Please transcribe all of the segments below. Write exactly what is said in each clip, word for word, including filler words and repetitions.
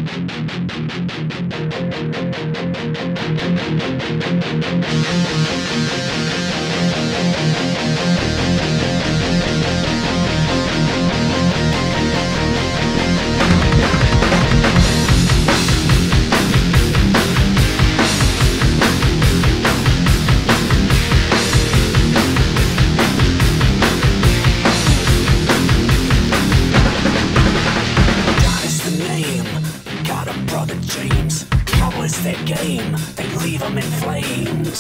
Their game, they leave them in flames.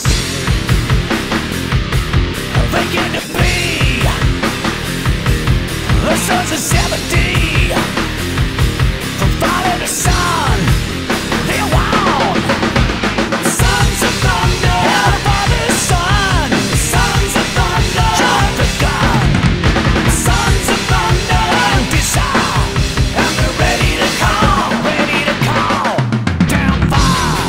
They get to be the sons of seventy, from father to son. They're wild, sons of thunder, and father's son. Sons of thunder, jump the gun. Sons of thunder, and desire, and they're ready to call, ready to call down fire.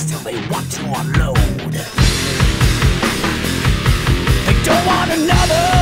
Want to unload. They don't want another